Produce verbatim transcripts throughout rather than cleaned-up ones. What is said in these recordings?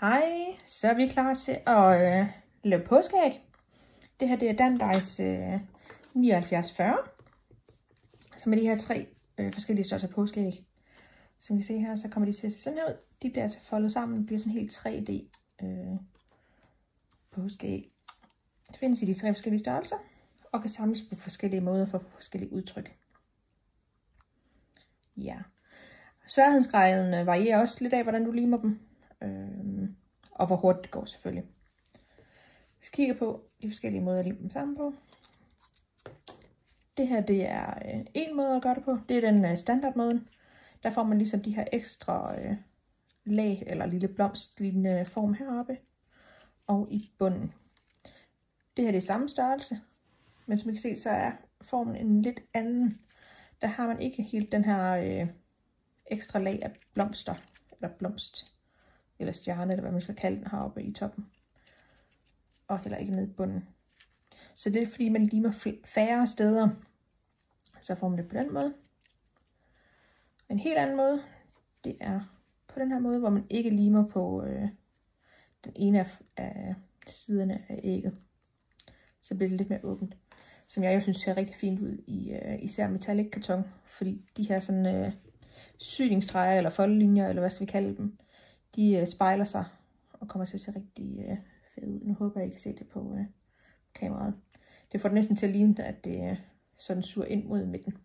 Hej, så er vi klar til at øh, lave påskeæg. Det her det er Dandejs øh, nioghalvfjerds fyrre, som er de her tre øh, forskellige størrelser påskeæg. Som vi ser her, så kommer de til at se sådan her ud. De bliver altså foldet sammen, det bliver sådan helt tre D øh, påskeæg. Det findes i de tre forskellige størrelser, og kan samles på forskellige måder for forskellige udtryk. Ja. Sværhedsgraden varierer også lidt af, hvordan du limer dem. Øh, og hvor hurtigt det går selvfølgelig. Hvis vi kigger på de forskellige måder at lime dem sammen på. Det her det er øh, en måde at gøre det på. Det er den øh, standardmåden. Der får man ligesom de her ekstra øh, lag eller lille blomstlignende form heroppe. Og i bunden. Det her det er samme størrelse. Men som I kan se, så er formen en lidt anden. Der har man ikke helt den her øh, ekstra lag af blomster. Eller blomst. Eller stjerne, eller hvad man skal kalde den heroppe i toppen. Og heller ikke nede i bunden. Så det er fordi, man limer færre steder. Så får man det på den måde. En helt anden måde, det er på den her måde, hvor man ikke limer på øh, den ene af, af siderne af ægget. Så bliver det lidt mere åbent. Som jeg jo synes ser rigtig fint ud i øh, især metallic karton. Fordi de her sådan øh, syningsstreger eller foldelinjer, eller hvad skal vi kalde dem, de øh, spejler sig og kommer til at se rigtig øh, fedt ud. Nu håber jeg, I kan se det på øh, kameraet. Det får det næsten til at ligne, at det øh, sådan suger ind mod midten.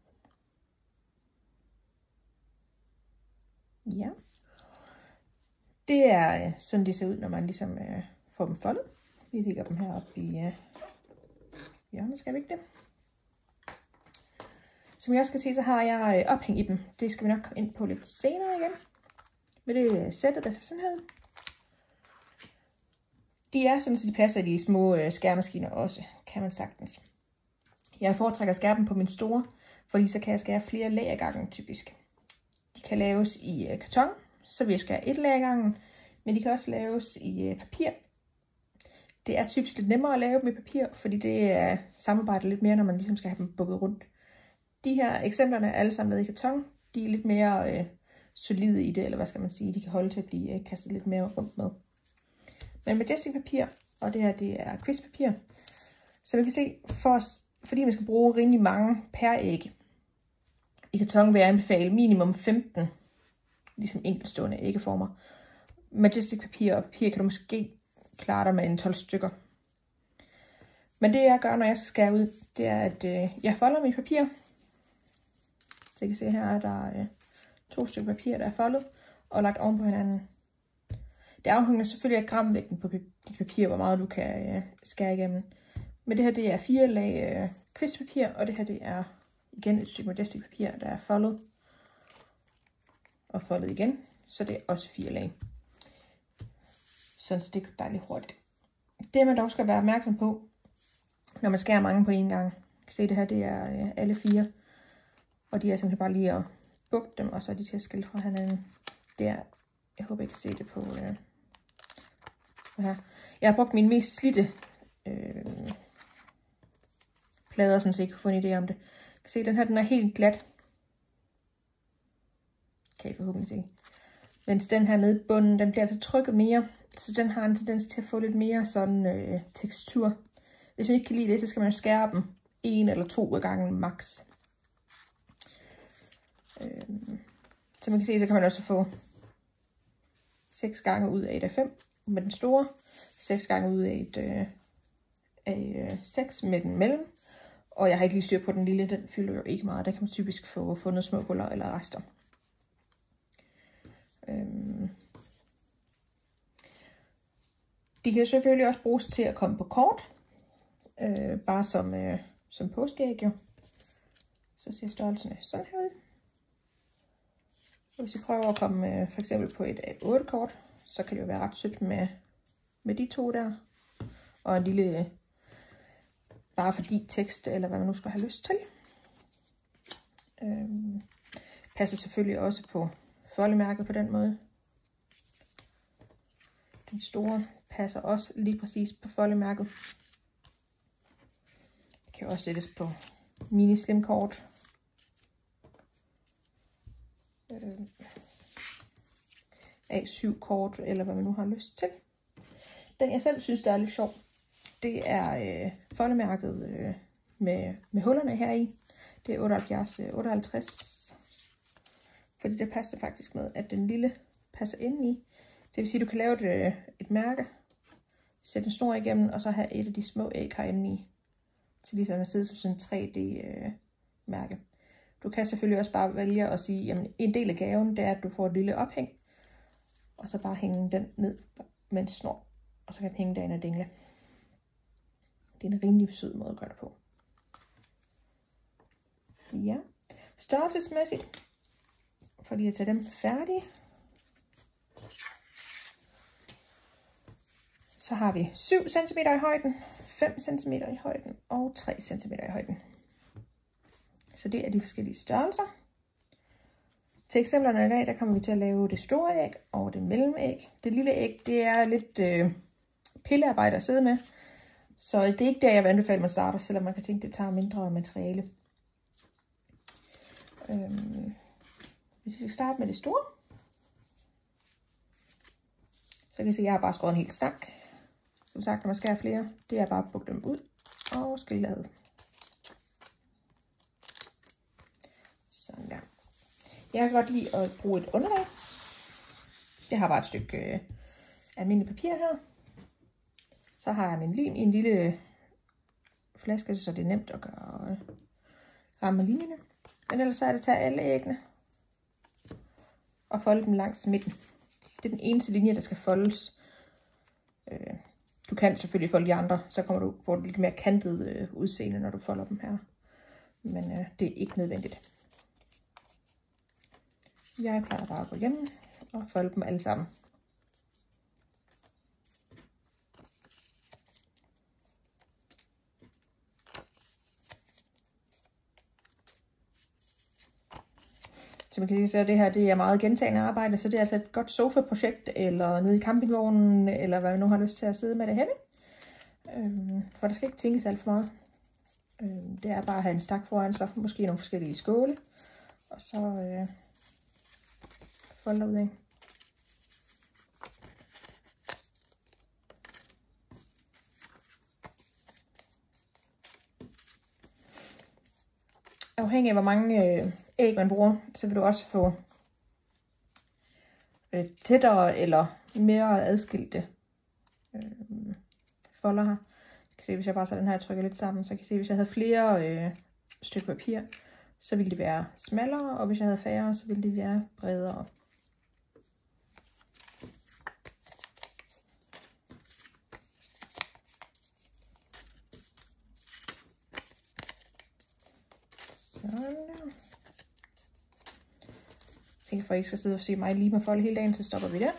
Ja. Det er øh, sådan, det ser ud, når man ligesom øh, får dem foldet. Vi lægger dem heroppe i øh, hjørnet, skal vi ikke det? Som jeg også kan se, så har jeg øh, ophæng i dem. Det skal vi nok komme ind på lidt senere igen. Men det sætter der sig sådan her. De er sådan, så de passer i de små øh, skæremaskiner også, kan man sagtens. Jeg foretrækker at skære dem på min store, fordi så kan jeg skære flere lag ad gangen typisk. De kan laves i øh, karton, så vil jeg skære et lag ad gangen, men de kan også laves i øh, papir. Det er typisk lidt nemmere at lave dem i papir, fordi det er øh, samarbejder lidt mere, når man ligesom skal have dem bukket rundt. De her eksemplerne er alle sammen lavet i karton. De er lidt mere øh, solide i det, eller hvad skal man sige. De kan holde til at blive øh, kastet lidt mere rundt med. Men Majestic papir, og det her det er quizpapir. Så man kan se, for, fordi man skal bruge rimelig mange per æg. I karton vil jeg anbefale minimum femten, ligesom enkeltstående æggeformer. Majestic papir og papir kan du måske klare dig med en tolv stykker. Men det jeg gør, når jeg skærer ud, det er, at øh, jeg folder mit papir. Så I kan se her, er der øh, to stykker papir, der er foldet og lagt oven på hinanden. Det afhænger selvfølgelig af gramvægten på dit papir, hvor meget du kan øh, skære igennem. Men det her det er fire lag øh, quizpapir, og det her det er igen et stykke Majestic papir, der er foldet og foldet igen. Så det er også fire lag. Sådan så det er dejligt hurtigt. Det man dog skal være opmærksom på, når man skærer mange på en gang. kan se det her, det er øh, alle fire. Og de er simpelthen bare lige at bukke dem, og så er de til at skille fra hinanden. Det er, jeg håber I kan se det på øh, her. Jeg har brugt mine mest slidte øh, plader, sådan så I kan få en idé om det. Jeg kan se, den her den er helt glat. Kan I forhåbentlig se. Mens den her nede i bunden, den bliver altså trykket mere. Så den har en tendens til at få lidt mere sådan øh, tekstur. Hvis man ikke kan lide det, så skal man skære dem en eller to af gangen max. Øh, så man kan se, så kan man også få seks gange ud af et af fem med den store. seks gange ud af et øh, af øh, seks med den mellem. Og jeg har ikke lige styr på den lille, den fylder jo ikke meget. Der kan man typisk få fundet små huller eller rester. Øhm. De kan selvfølgelig også bruges til at komme på kort. Øh, bare som, øh, som påskeæg jo. Så ser størrelserne sådan her ud. Og hvis I prøver at komme øh, for eksempel på et A otte kort, så kan det jo være ret sødt med, med de to der. Og en lille øh, bare fordi tekst, eller hvad man nu skal have lyst til. Øhm, passer selvfølgelig også på foldemærket på den måde. Den store passer også lige præcis på foldemærket. Det kan også sættes på mini slim kort. Øhm, A syv kort, eller hvad man nu har lyst til. Den jeg selv synes, der er lidt sjov, det er øh, foldemærket øh, med, med hullerne her i. Det er otteoghalvfjerds otteoghalvtreds. Fordi det passer faktisk med, at den lille passer ind i. Det vil sige, at du kan lave et, øh, et mærke, sætte en snor igennem, og så have et af de små æg herinde i. Til ligesom at sidde som sådan en tre D-mærke. Øh, du kan selvfølgelig også bare vælge at sige, at en del af gaven, det er, at du får et lille ophæng. Og så bare hænge den ned med en snor. Og så kan den hænge derinde og dingle. Det er en rimelig sød måde at gøre det på. Ja. Størrelsesmæssigt. For lige at tage dem færdige. Så har vi syv centimeter i højden, fem centimeter i højden og tre centimeter i højden. Så det er de forskellige størrelser. Til eksemplerne i dag, der kommer vi til at lave det store æg og det mellemæg. Det lille æg, det er lidt øh, pillearbejde at sidde med. Så det er ikke der, jeg vil anbefale, at man starter, selvom man kan tænke, at det tager mindre materiale. Øhm, hvis vi skal starte med det store, så kan I se, at jeg har bare skåret en hel stak. Som sagt, når man skærer flere, det er bare at bukke dem ud og skille ad. Sådan der. Jeg kan godt lide at bruge et underlag. Jeg har bare et stykke øh, almindelig papir her. Så har jeg min lim i en lille flaske, så det er nemt at gøre øh, ramme linjerne. Men ellers så er det at tage alle æggene og folde dem langs midten. Det er den eneste linje, der skal foldes. Øh, du kan selvfølgelig folde de andre, så kommer du få et lidt mere kantet øh, udseende, når du folder dem her. Men øh, det er ikke nødvendigt. Jeg plejer bare at gå hjem og folde dem alle sammen. Så man kan sige, at det her det er meget gentagende arbejde, så det er altså et godt sofa-projekt, eller nede i campingvognen, eller hvad man nu har lyst til at sidde med det henne. Øhm, for der skal ikke tænkes alt for meget. Øhm, det er bare at have en stak foran sig, måske nogle forskellige skåle, og så øh, folde ud af. Afhængig af hvor mange øh, æg man bruger, så vil du også få øh, tættere eller mere adskilte øh, folder her. Jeg kan se, hvis jeg bare tager den her og trykker lidt sammen, så kan jeg se, hvis jeg havde flere øh, stykker papir, så ville det være smallere, og hvis jeg havde færre, så ville det være bredere. Så for I ikke skal sidde og se mig lige med folde hele dagen, så stopper vi der.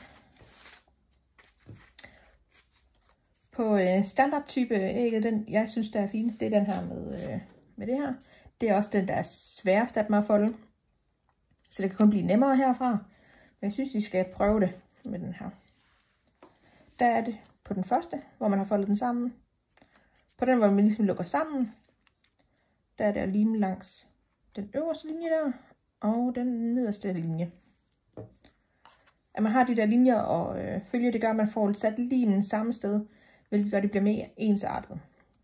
På øh, standard type ægget, den jeg synes der er fint, det er den her med, øh, med det her. Det er også den der er sværest at mig at folde. Så det kan kun blive nemmere herfra. Men jeg synes, vi skal prøve det med den her. Der er det på den første, hvor man har foldet den sammen. På den, hvor man ligesom lukker sammen, der er det at lime langs den øverste linje der, og den nederste linje. At man har de der linjer og øh, følge, det gør, at man får sat limen samme sted, hvilket gør, at det bliver mere ensartet.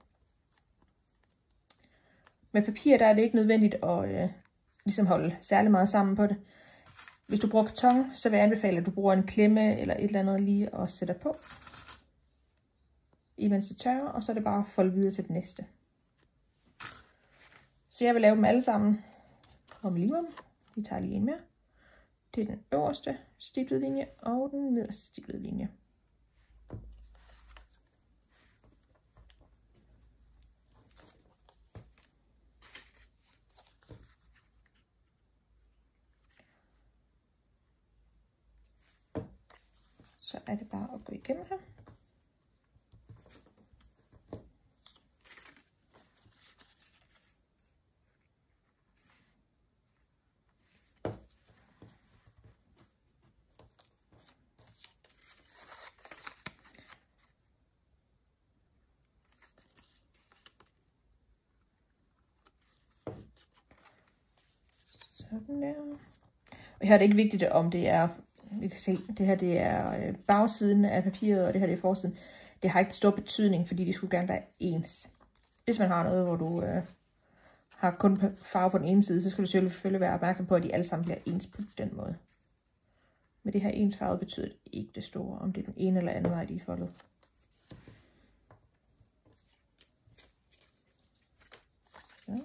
Med papir, der er det ikke nødvendigt at øh, ligesom holde særlig meget sammen på det. Hvis du bruger karton, så vil jeg anbefale, at du bruger en klemme eller et eller andet lige og sætter på, imens det tørrer, og så er det bare at folde videre til det næste. Så jeg vil lave dem alle sammen, og vi limer dem. Vi tager lige en mere. Det er den øverste stiplede linje og den nederste stiplede linje. Så er det bare at gå igennem her. Sådan der. Og her er det ikke vigtigt, om det er vi kan se, det her det er bagsiden af papiret, og det her det er forsiden. Det har ikke stor betydning, fordi de skulle gerne være ens. Hvis man har noget, hvor du øh, har kun farve på den ene side, så skal du selvfølgelig være opmærksom på, at de alle sammen bliver ens på den måde. Men det her ensfarvet betyder ikke det store, om det er den ene eller anden vej, de er foldet. Så.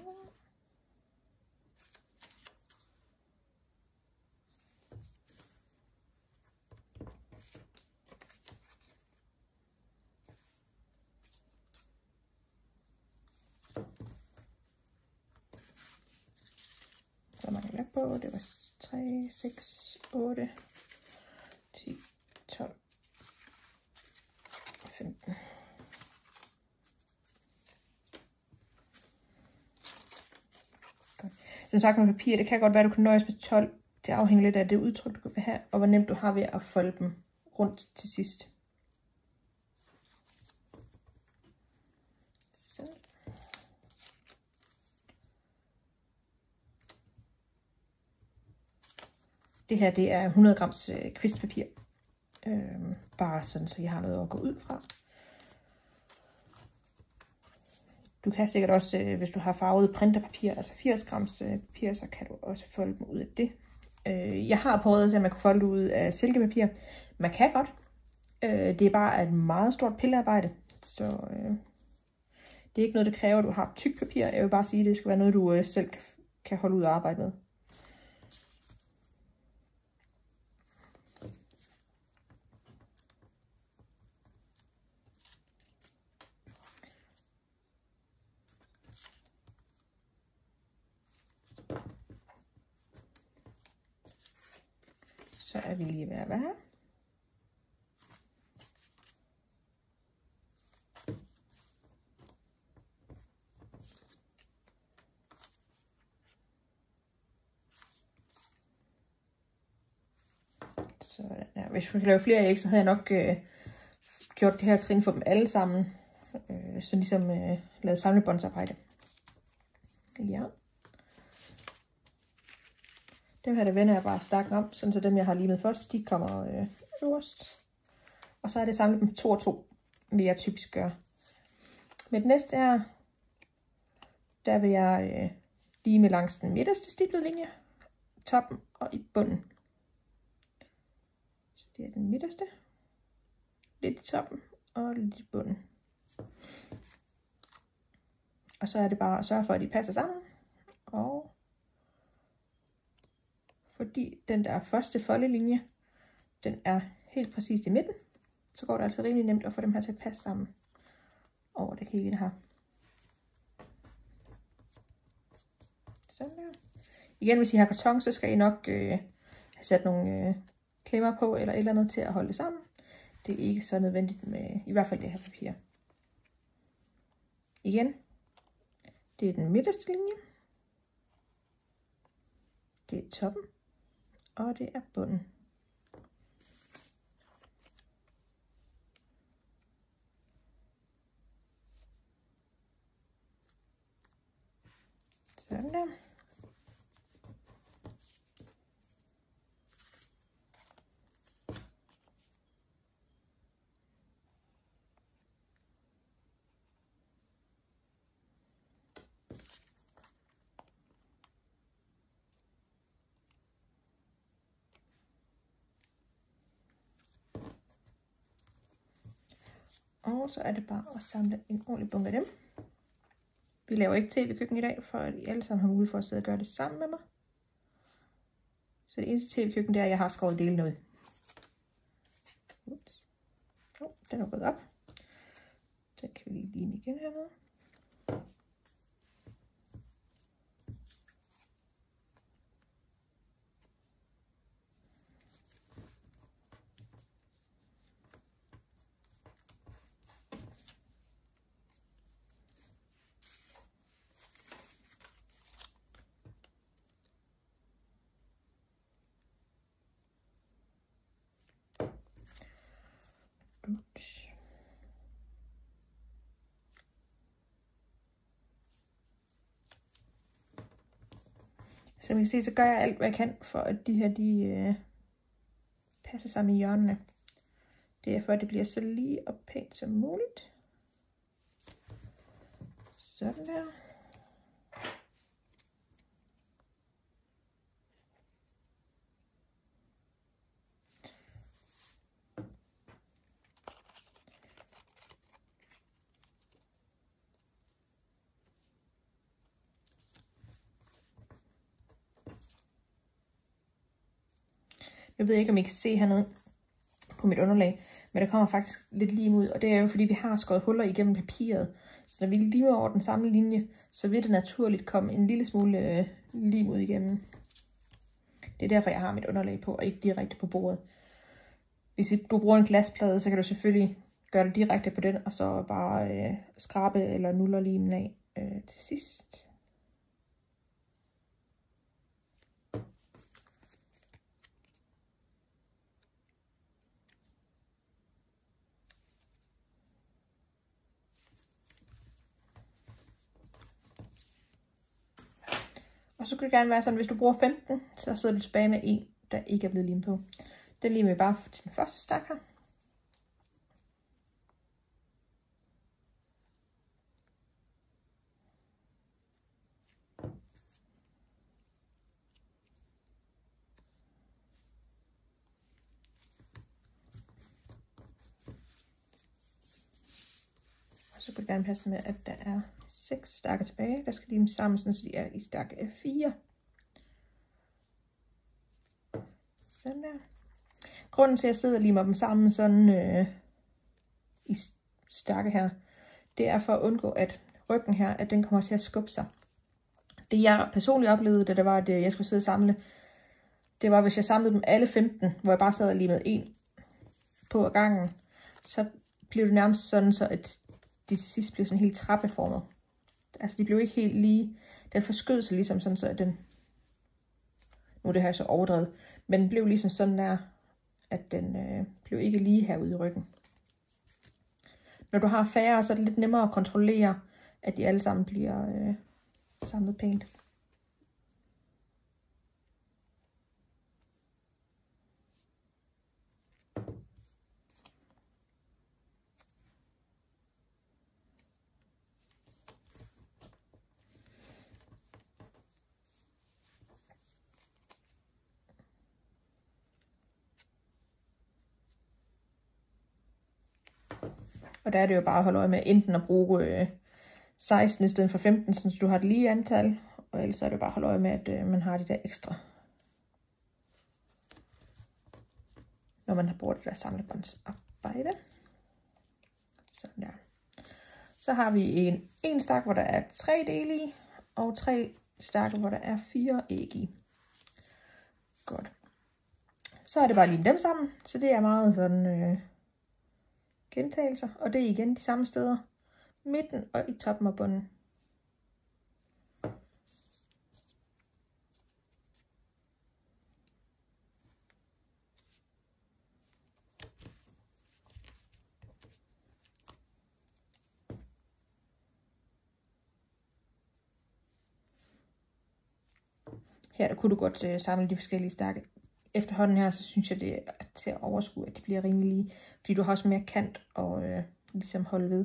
Så mange lagt på, det var tre, seks, otte, ti, tolv, femten. Godt. Som sagt med papir, det kan godt være, at du kan nøjes med tolv. Det afhænger lidt af det udtryk, du kan have, og hvor nemt du har ved at folde dem rundt til sidst. Så. Det her, det er hundrede grams øh, kvistpapir. Øhm, bare sådan, så jeg har noget at gå ud fra. Du kan sikkert også, øh, hvis du har farvet printerpapir, altså firs grams øh, papir, så kan du også folde dem ud af det. Øh, jeg har prøvet at se, at man kan folde ud af silkepapir. Man kan godt. Øh, det er bare et meget stort pillearbejde, så øh, det er ikke noget, der kræver, at du har tyk papir. Jeg vil bare sige, at det skal være noget, du øh, selv kan, kan holde ud og arbejde med. Så er vi lige ved at være her. Så ja, hvis vi kan lave flere æg, så havde jeg nok øh, gjort det her trin for dem alle sammen. Øh, så ligesom øh, lavet samlebåndsarbejde. Ja. Dem her, der vender jeg bare stakken om, sådan så dem, jeg har limet først, de kommer øh, øverst. Og så er det samlet dem to og to, vil jeg typisk gøre. Med det næste her, der vil jeg øh, lime langs den midterste stiplede linje, toppen og i bunden. Så det er den midterste, lidt i toppen og lidt i bunden. Og så er det bare at sørge for, at de passer sammen. Og fordi den der første foldelinje, den er helt præcist i midten, så går det altså rimelig nemt at få dem her til at passe sammen over det hele her. Sådan der. Igen, hvis I har karton, så skal I nok øh, have sat nogle øh, klemmer på, eller et eller andet til at holde det sammen. Det er ikke så nødvendigt med, i hvert fald det her papir. Igen, det er den midterste linje. Det er toppen, og det er bunden. Sådan der. Og så er det bare at samle en ordentlig bunke af dem. Vi laver ikke tv-køkken i dag, for at I alle sammen har mulighed for at sidde og gøre det sammen med mig. Så det eneste tv-køkken, det er, at jeg har skåret delen ud. Ups. Oh, den er gået op. Så kan vi lige lime igen hernede. Som I kan se, så gør jeg alt, hvad jeg kan, for at de her, de øh, passe sammen i hjørnene. Det er for, at det bliver så lige og pænt som muligt. Sådan der. Jeg ved ikke, om I kan se hernede på mit underlag, men der kommer faktisk lidt lim ud, og det er jo fordi, vi har skåret huller igennem papiret. Så når vi limer over den samme linje, så vil det naturligt komme en lille smule øh, lim ud igennem. Det er derfor, jeg har mit underlag på, og ikke direkte på bordet. Hvis du bruger en glasplade, så kan du selvfølgelig gøre det direkte på den, og så bare øh, skrabe eller nuller limen af øh, til sidst. Og så kan det gerne være sådan, hvis du bruger femten, så sidder du tilbage med en, der ikke er blevet limet på. Den limer vi bare til den første stak her. Og så kan det gerne passe med, at der er seks stakker tilbage. Der skal limes sammen, så de er i stak fire. Sådan der. Grunden til, at jeg sidder og limer dem sammen sådan øh, i stakke her, det er for at undgå, at ryggen her, at den kommer til at skubbe sig. Det jeg personligt oplevede, da det var, at jeg skulle sidde og samle, det var, hvis jeg samlede dem alle femten, hvor jeg bare sad og limede en på ad gangen, så blev det nærmest sådan, så at de til sidst blev sådan helt trappeformet. Altså de blev ikke helt lige, den forskød sig ligesom sådan, så at den, nu det har jeg så overdrevet, men den blev ligesom sådan der, at den øh, blev ikke lige herude i ryggen. Når du har færre, så er det lidt nemmere at kontrollere, at de alle sammen bliver øh, samlet pænt. Og der er det jo bare at holde øje med enten at bruge øh, seksten i stedet for femten, så du har det lige antal. Og ellers er det jo bare at holde øje med, at øh, man har de der ekstra. Når man har brugt det der samlebåndsarbejde. Sådan der. Så har vi en, en stak, hvor der er tre dele i. Og tre stakke, hvor der er fire æg i. Godt. Så er det bare lige dem sammen. Så det er meget sådan... Øh, gentagelser, og det er igen de samme steder, midten og i toppen og bunden. Her der kunne du godt uh, samle de forskellige stakke. Efterhånden her, så synes jeg, det er til at overskue, at de bliver rimelig lige. Fordi du har også mere kant og øh, ligesom holde ved.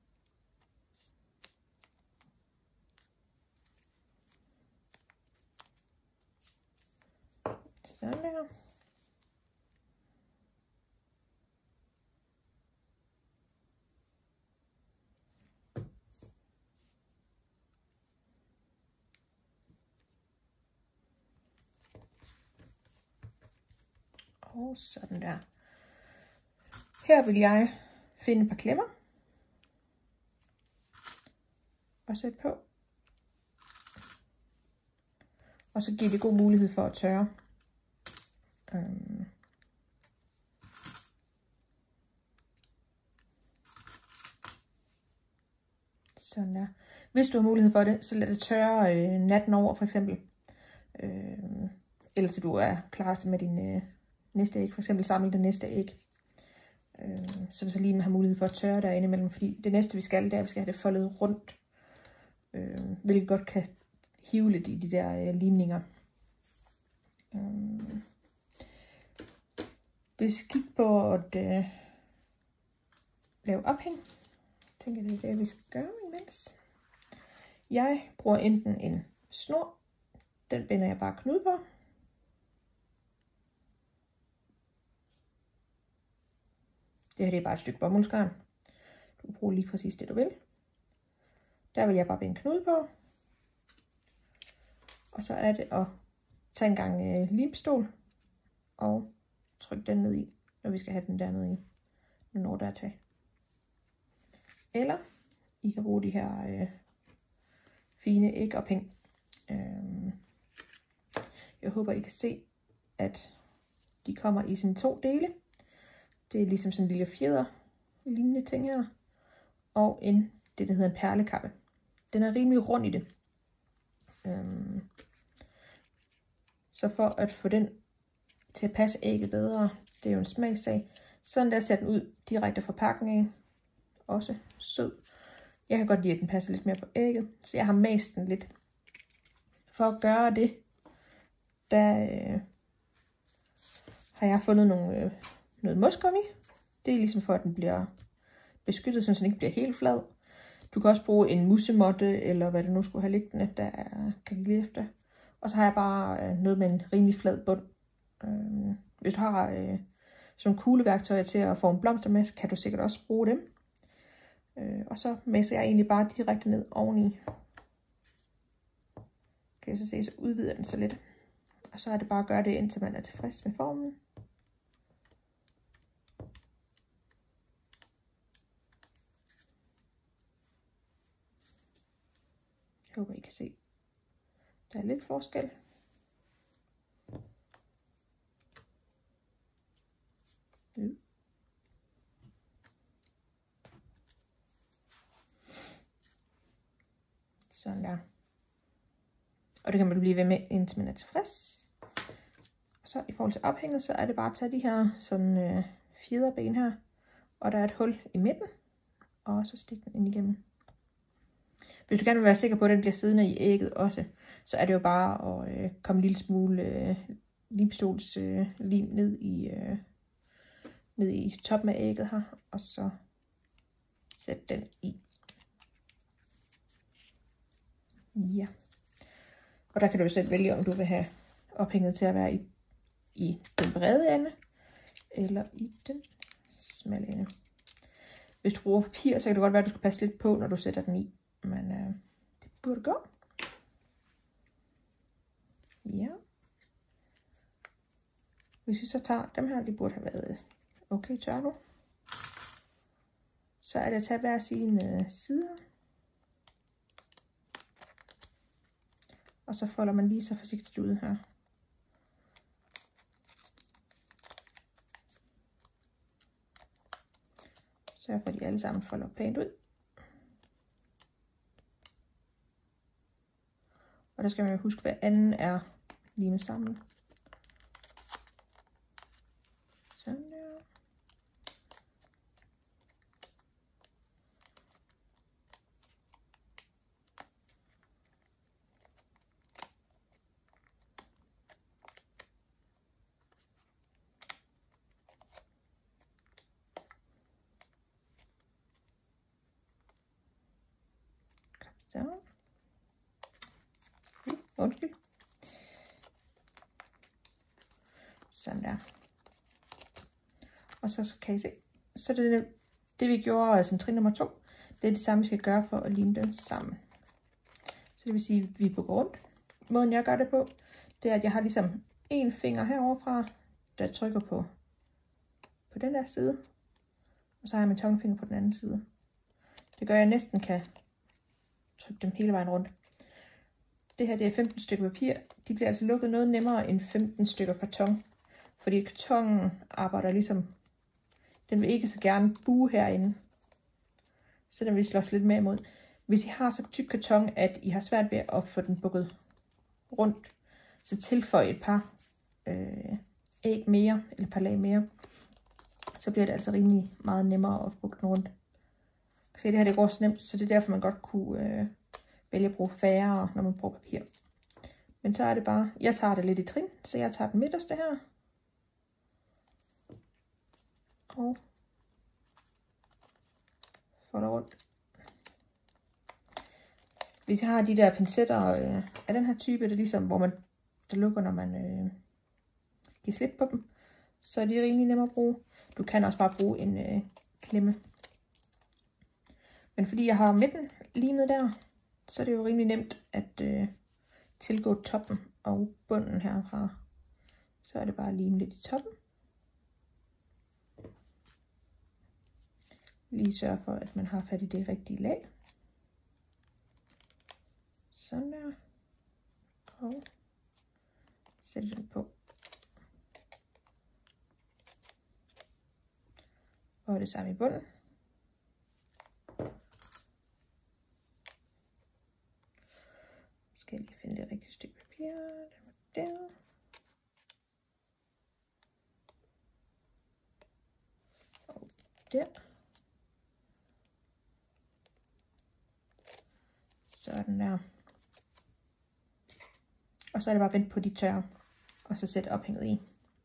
Sådan der. Og sådan der. Her vil jeg finde et par klemmer. Og sætte på. Og så giver det god mulighed for at tørre. Øhm. Sådan der. Hvis du har mulighed for det, så lad det tørre øh, natten over for eksempel. Øh, eller til du er klar med din øh, næste æg. For eksempel samle det næste æg. Øh, så du så lige har mulighed for at tørre derinde imellem. Fordi det næste vi skal, det er, at vi skal have det foldet rundt. Øh, hvilket godt kan hive lidt i de der øh, limninger. Øh. Hvis vi kigger på at øh, lave ophæng, tænker jeg, det er det, vi skal gøre imens. Jeg bruger enten en snor, den binder jeg bare knude på. Det her det er bare et stykke bomuldsgarn. Du kan bruge lige præcis det, du vil. Der vil jeg bare binde knude på. Og så er det at tage en gang øh, limpistol og trykke den ned i, når vi skal have den dernede i, når der er til. Eller I kan bruge de her øh, fine ægophæng. Øh, jeg håber, I kan se, at de kommer i sådan to dele. Det er ligesom sådan en lille fjeder lignende ting her. Og en, det der hedder en perlekappe. Den er rimelig rund i det. Øhm, så for at få den til at passe ægget bedre, det er jo en smagssag. Sådan der ser den ud direkte fra pakken af. Også sød. Jeg kan godt lide, at den passer lidt mere på ægget, så jeg har mast den lidt. For at gøre det, der øh, har jeg fundet nogle, øh, noget mosgummi. Det er ligesom for, at den bliver beskyttet, så den ikke bliver helt flad. Du kan også bruge en musemotte, eller hvad du nu skulle have liggende, der kan give lige efter. Og så har jeg bare øh, noget med en rimelig flad bund. Øh, hvis du har øh, sådan nogle kugleværktøjer til at få en blomster med, kan du sikkert også bruge dem. Øh, og så mæsser jeg egentlig bare direkte ned oveni. Kan I så se, så udvider den så lidt. Og så er det bare at gøre det, indtil man er tilfreds med formen. Jeg håber, I kan se. Der er lidt forskel. Mm. Sådan der. Og det kan man blive ved med, indtil man er tilfreds. Og så i forhold til ophænget, så er det bare at tage de her sådan øh, fjederben her. Og der er et hul i midten. Og så stikke den ind igennem. Hvis du gerne vil være sikker på, at den bliver siddende i ægget også, så er det jo bare at øh, komme en lille smule øh, limpistols øh, lim ned i, øh, ned i toppen af ægget her, og så sætte den i. Ja. Og der kan du jo selv vælge, om du vil have ophænget til at være i, i den brede ende, eller i den smalle ende. Hvis du bruger papir, så kan det godt være, at du skal passe lidt på, når du sætter den i. Men øh, det burde gå. Ja. Hvis vi så tager dem her, de burde have været okay tør nu. Så er det at tage hver sine øh, sider. Og så folder man lige så forsigtigt ud her. Sørg for, at de alle sammen folder pænt ud. Og der skal man jo huske, at hver anden er limet sammen. Sådan der. Kom så. Undskyld. Sådan der. Og så kan I se, så det, det, det vi gjorde, altså trin nummer to, det er det samme, vi skal gøre for at lime dem sammen. Så det vil sige, at vi er på rundt. Måden jeg gør det på, det er, at jeg har ligesom en finger heroverfra, der trykker på, på den der side. Og så har jeg min tommelfinger på den anden side. Det gør, at jeg næsten kan trykke dem hele vejen rundt. Det her det er femten stykker papir. De bliver altså lukket noget nemmere end femten stykker karton. Fordi kartongen arbejder ligesom, den vil ikke så gerne buge herinde. Så den vil slås lidt mere imod. Hvis I har så tyk karton, at I har svært ved at få den bukket rundt, så tilføj et par øh, æg mere, eller et par lag mere. Så bliver det altså rimelig meget nemmere at bukke den rundt. Se, det her det går så nemt, så det er derfor, man godt kunne øh, vælge at bruge færre, når man bruger papir. Men så er det bare, jeg tager det lidt i trin, så jeg tager den midterste her. og folder rundt. Hvis jeg har de der pincetter øh, af den her type, det er ligesom, hvor man der lukker, når man øh, giver slip på dem, så er de rimelig nemme at bruge. Du kan også bare bruge en øh, klemme. Men fordi jeg har midten limet der, så er det jo rimelig nemt at øh, tilgå toppen og bunden herfra. Så er det bare at lime lidt i toppen. Lige sørge for, at man har fat i det rigtige lag. Sådan der. Og sætte den på. Og det samme i bunden. Skal jeg lige finde det rigtige stykke papir. Den der. Og der. Sådan der. Og så er det bare at vente på de tørre, og så sætte ophænget i.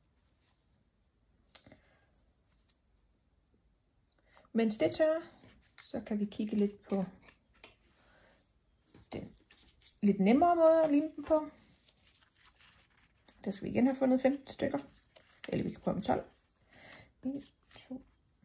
Mens det tørrer, så kan vi kigge lidt på den lidt nemmere måde at lime den på. Der skal vi igen have fundet femten stykker, eller vi kan prøve med tolv. en, to,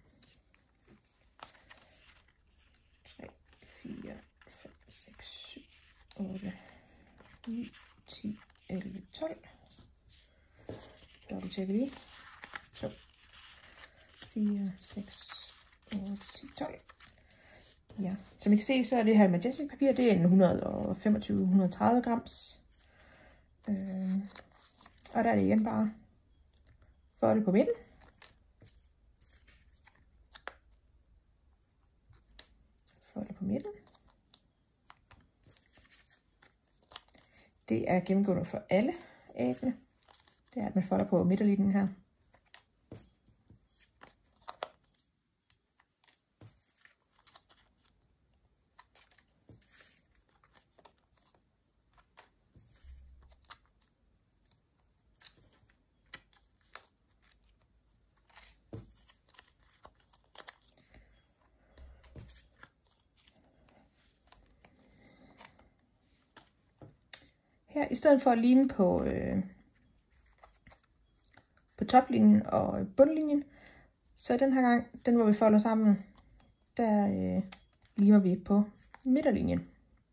tre, fire, fem, seks, syv, otte, ni, ti, elleve, tolv. Dobbelt tjekker lige. to, fire, seks, otte, ti, tolv. Ja, som I kan se, så er det her majestic papir, det er en et hundrede og femogtyve til et hundrede og tredive grams. Øh, og der er det igen bare folde på midten. Folde på midten. Det er gennemgående for alle æggene. Det er, at man folder på midterlinjen her. Her, i stedet for at lime på, øh, på toplinjen og bundlinjen, så den her gang, den hvor vi folder sammen, der øh, limer vi på midterlinjen.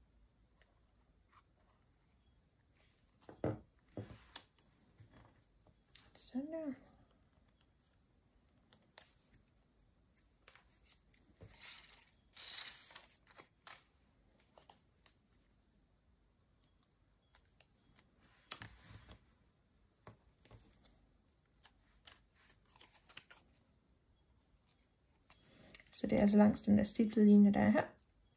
Sådan der. Så det er altså langs den der stiplede linje, der er her.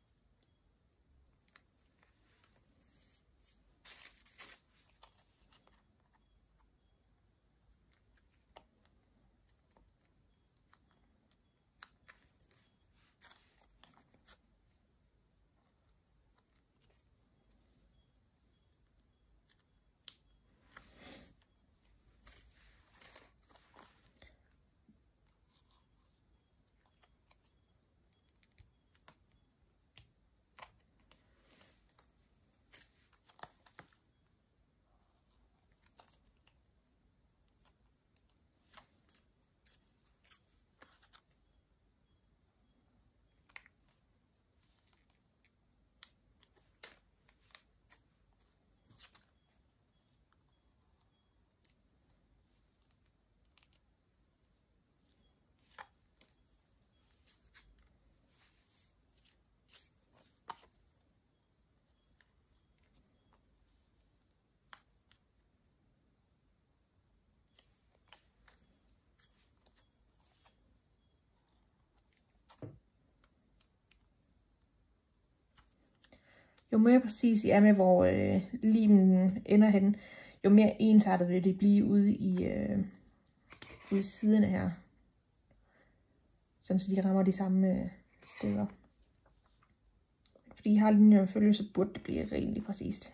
Jo mere præcis I er med, hvor øh, limen ender henne, jo mere ensartet vil det blive ude i, øh, ude i siderne her. Sådan så de rammer de samme øh, steder. Fordi I har linjer følge, så burde det blive rimelig præcist.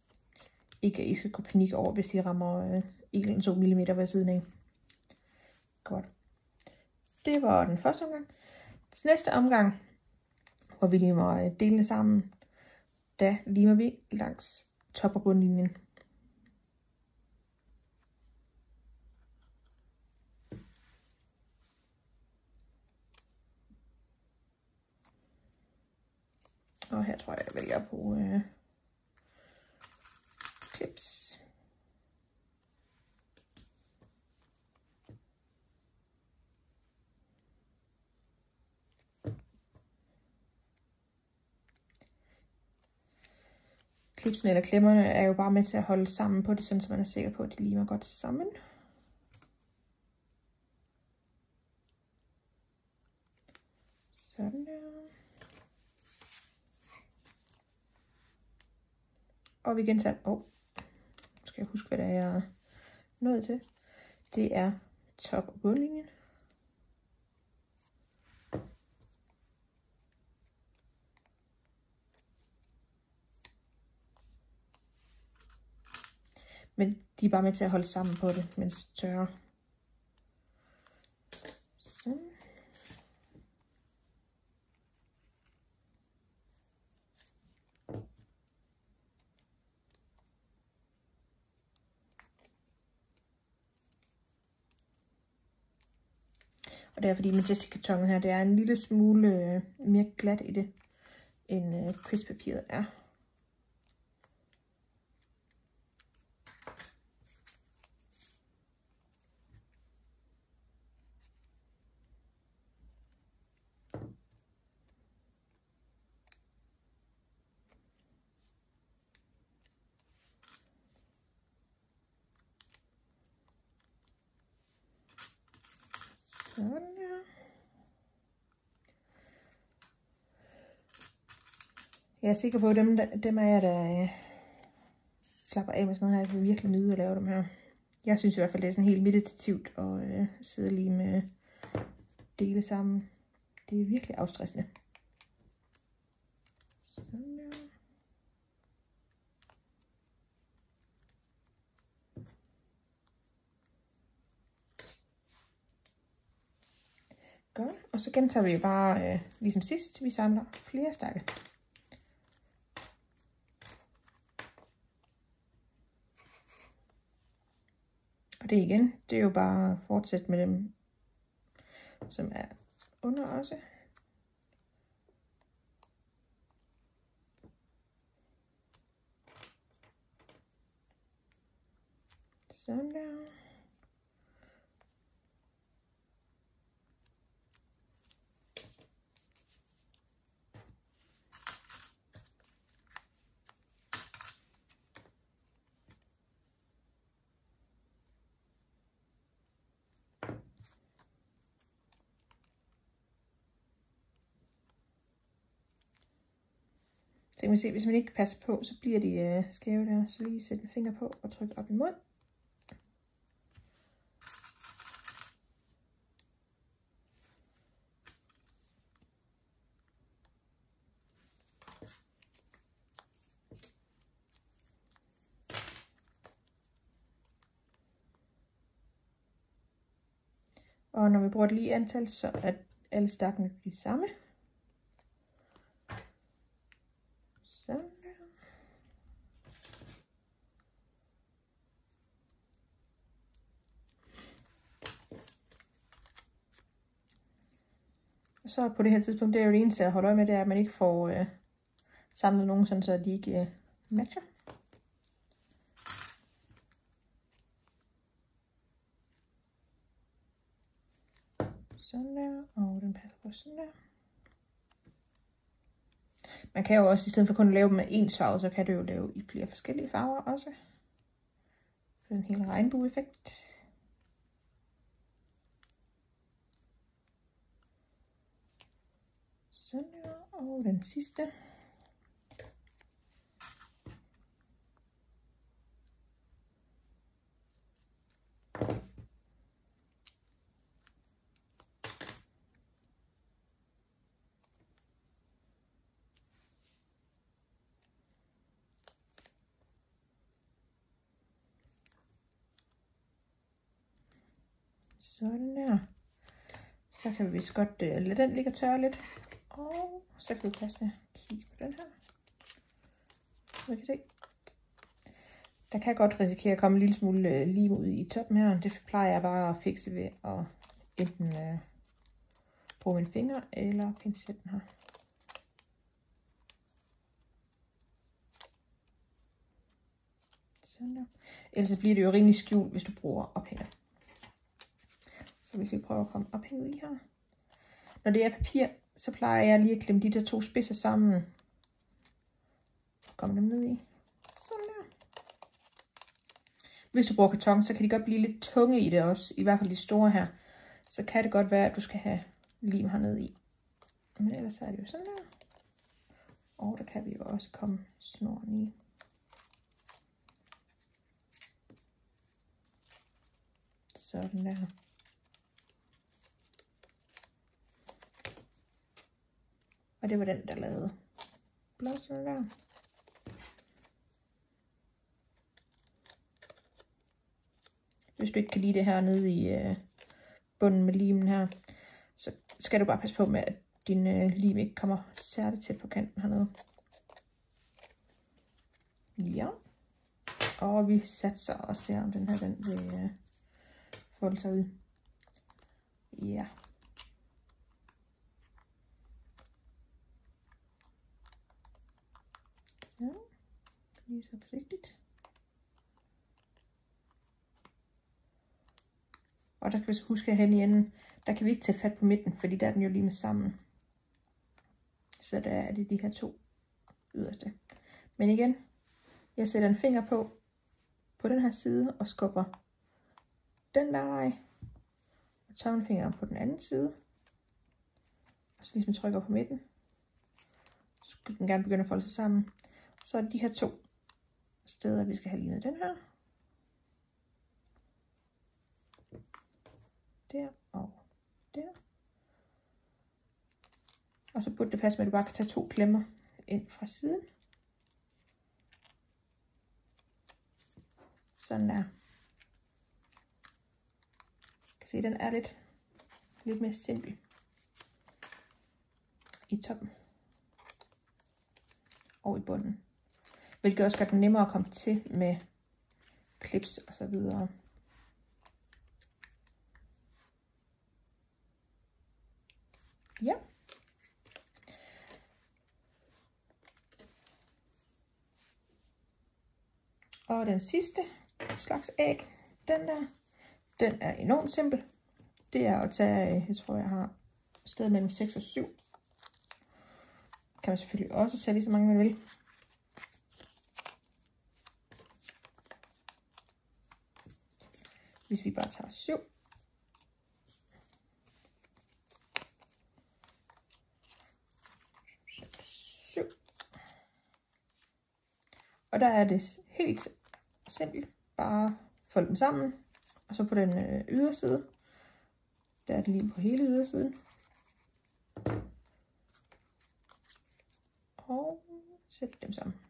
Ikke at I skal gå panik over, hvis I rammer øh, en eller to millimeter ved siden af. Godt. Det var den første omgang. Til næste omgang, hvor vi limer delene sammen, der limer vi langs top- og bundlinjen. Og her tror jeg, jeg vælger at bruge øh, clips. Klipsene eller klemmerne er jo bare med til at holde sammen på det, sådan, så man er sikker på, at de limer godt sammen. Sådan der. Og vi gentager. Åh, oh, skal jeg huske, hvad det er, jeg er nået til. Det er top- og bundlinjen. Men de er bare med til at holde sammen på det, mens det tørrer. Sådan. Og det er fordi Majestic-kartonen her, det er en lille smule øh, mere glat i det, end øh, krigspapiret er. Sådan der. Jeg er sikker på, at dem, der, dem af jer, der øh, slapper af med sådan noget her, vil virkelig nyde at lave dem her. Jeg synes i hvert fald, det er sådan helt meditativt at øh, sidde lige med dele sammen. Det er virkelig afstressende. Sådan der. Godt. Og så gentager vi bare, øh, ligesom sidst, vi samler flere stakke. Og det igen, det er jo bare at fortsætte med dem, som er under også. Sådan der. Så kan man se, hvis man ikke passer på, så bliver de øh, skæve der. Så lige sætte en finger på og trykke op imod. Og når vi bruger et lige antal, så er alle stakkene de samme. Sådan der. Og så på det her tidspunkt, det er jo det eneste at holde øje med, det er, at man ikke får øh, samlet nogen, sådan, så de ikke øh, matcher. Sådan der, og den passer på sådan der. Man kan jo også, i stedet for kun at lave dem med ens farve, så kan du jo lave i flere forskellige farver også. For en hel regnbue-effekt. Sådan der, og den sidste. Sådan der. Så kan vi vist godt uh, lade den ligge og tørre lidt. Og så kan vi passende kigge på den her. Så vi kan se. Der kan godt risikere at komme en lille smule uh, lim ud i toppen her. Det plejer jeg bare at fikse ved at enten uh, bruge mine fingre eller pincetten her. Sådan der. Ellers bliver det jo rimelig skjult, hvis du bruger ophænger. Så hvis vi prøver at komme ophænget i her. Når det er papir, så plejer jeg lige at klemme de der to spidser sammen. Kom dem ned i. Sådan der. Hvis du bruger karton, så kan de godt blive lidt tunge i det også. I hvert fald de store her. Så kan det godt være, at du skal have lim hernede i. Men ellers er det jo sådan der. Og der kan vi jo også komme snoren i. Sådan der. Og det var den, der lavede blomsterne der. Hvis du ikke kan lide det her nede i øh, bunden med limen her, så skal du bare passe på med, at din øh, lim ikke kommer særligt tæt på kanten hernede. Ja. Og vi satser og ser, om den her den vil øh, folde sig ud. Ja. Ja, lige så forsigtigt. Og der kan vi så huske hen i enden, der kan vi ikke tage fat på midten, fordi der er den jo lige med sammen. Så der er det de her to yderste. Men igen, jeg sætter en finger på, på den her side og skubber den der vej. Og tommelfingeren på den anden side. Og så ligesom trykker på midten. Så skal den gerne begynde at folde sig sammen. Så er det de her to steder, vi skal have limet den her. Der og der. Og så burde det passe med, at du bare kan tage to klemmer ind fra siden. Sådan der. Du kan se, at den er lidt, lidt mere simpel i toppen og i bunden. Hvilket også gør den nemmere at komme til med clips og så videre. Ja. Og den sidste slags æg, den der, den er enormt simpel. Det er at tage, jeg tror jeg har et sted mellem seks og syv. Kan man selvfølgelig også sætte lige så mange man vil. Hvis vi bare tager syv. syv. Og der er det helt simpelt. Bare fold dem sammen. Og så på den øh, yderside. Der er det lige på hele ydersiden. Og sæt dem sammen.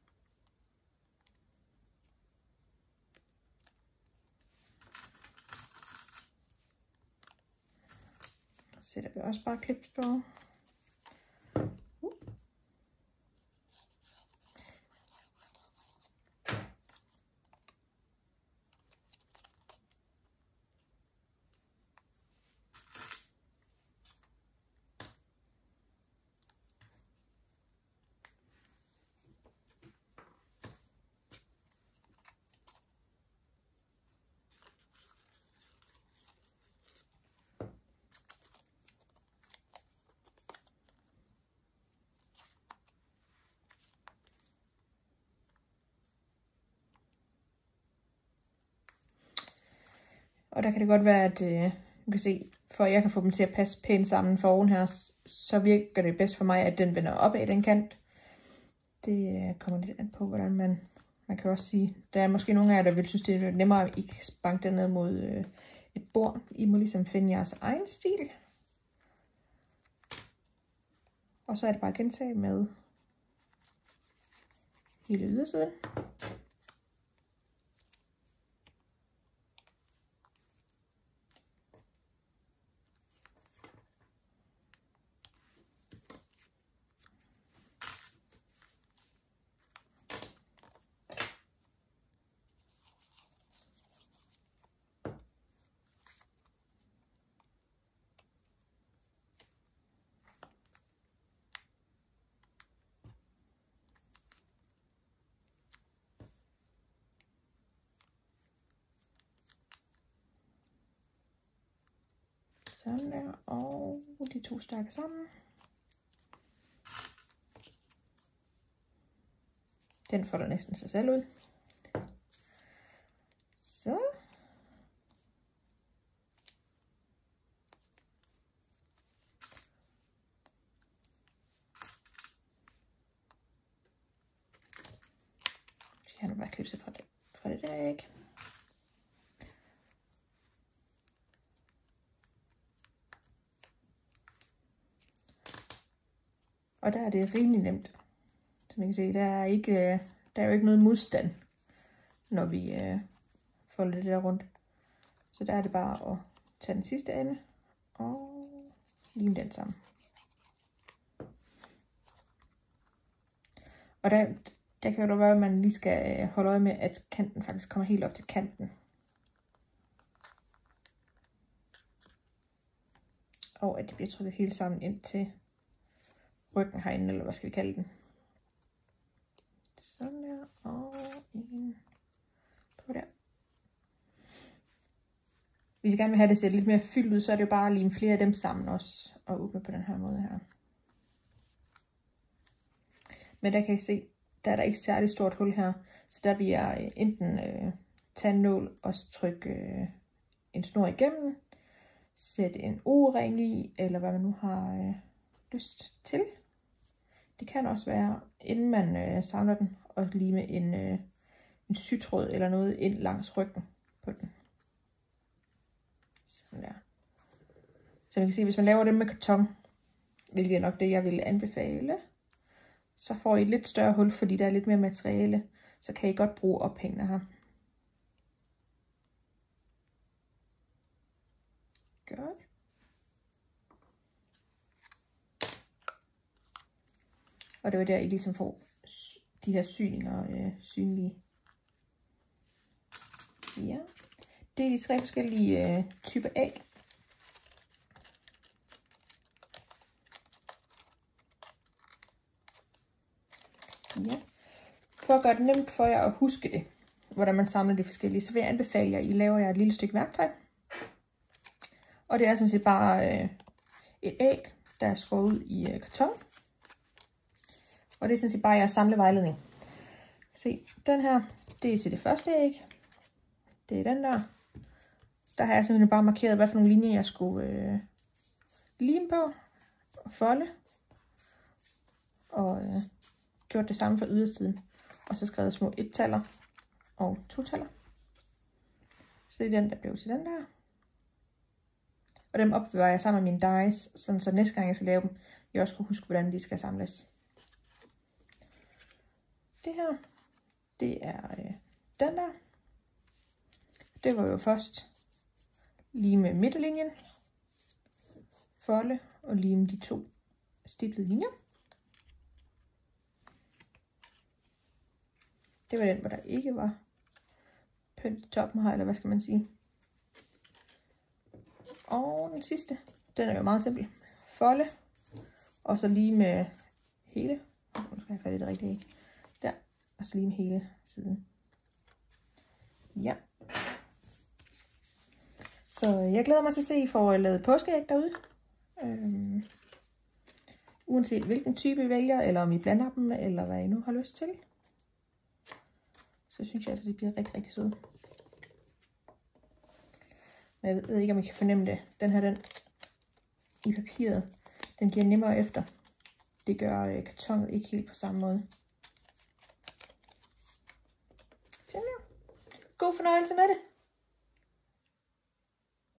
Så sætter vi også bare klips på. Uh. Og der kan det godt være, at øh, du kan se, for at jeg kan få dem til at passe pænt sammen for oven her, så virker det bedst for mig, at den vender op ad den kant. Det øh, kommer lidt an på, hvordan man, man kan også sige, der er måske nogle af jer, der vil synes, det er nemmere at ikke banke den ned mod øh, et bord. I må ligesom finde jeres egen stil. Og så er det bare at gentage med hele ydersiden. Sådan der, og de to stakker sammen. Den folder næsten sig selv ud. Så. Jeg har nu bare klipset fra det, fra det der æg. Og der er det rimelig nemt. Som I kan se, der er, ikke, der er jo ikke noget modstand, når vi øh, folder det der rundt. Så der er det bare at tage den sidste ende og lime den sammen. Og der, der kan jo være, at man lige skal holde øje med, at kanten faktisk kommer helt op til kanten. Og at det bliver trykket helt sammen ind til ryggen herinde, eller hvad skal vi kalde den. Sådan der, og en på der. Hvis I gerne vil have det set lidt mere fyldt ud, så er det jo bare at lime flere af dem sammen også, og åbne på den her måde her. Men der kan I se, der er der ikke særlig stort hul her, så der vil jeg enten øh, tage en nål og trykke øh, en snor igennem, sætte en o-ring i, eller hvad man nu har øh, lyst til. Det kan også være, inden man øh, samler den, og lime en, øh, en sytråd eller noget ind langs ryggen på den. Sådan der. Så man kan se, hvis man laver det med karton, hvilket er nok det, jeg vil anbefale, så får I et lidt større hul, fordi der er lidt mere materiale, så kan I godt bruge ophængene her. Godt. Og det var der, I ligesom får de her syninger øh, synlige. Ja. Det er de tre forskellige øh, typer æg. Ja. For at gøre det nemt for jer at huske det, hvordan man samler de forskellige, så vil jeg anbefale jer, at I laver jer et lille stykke værktøj. Og det er sådan set bare øh, et æg, der er skåret ud i øh, karton. Og det er sådan set bare jeres samlevejledning. Se, den her, det er til det første æg. Det er den der. Der har jeg simpelthen bare markeret, hvad for nogle linjer jeg skulle øh, lime på og folde. Og øh, gjort det samme for ydersiden. Og så skrevet små et-taller og to-taller. Så det er den, der blev til den der. Og dem opbevarer jeg sammen med mine dies, sådan så næste gang jeg skal lave dem, jeg også kan huske, hvordan de skal samles. Det her, det er øh, den der. Det var jo først lime midterlinjen, folde og lime de to stiplede linjer. Det var den, hvor der ikke var pynt i toppen her, eller hvad skal man sige. Og den sidste, den er jo meget simpel. Folde, og så lige med hele. Nu skal jeg have fat i det rigtige æg. Der, og så lige med hele siden. Ja. Så jeg glæder mig til at se, at I får lavet påskeæg derude. Øhm, uanset hvilken type I vælger, eller om I blander dem, eller hvad I nu har lyst til. Så synes jeg, at det bliver rigtig, rigtig sødt. Men jeg ved ikke, om I kan fornemme det. Den her, den i papiret, den giver nemmere efter. Det gør øh, kartonet ikke helt på samme måde. Sådan her. God fornøjelse med det.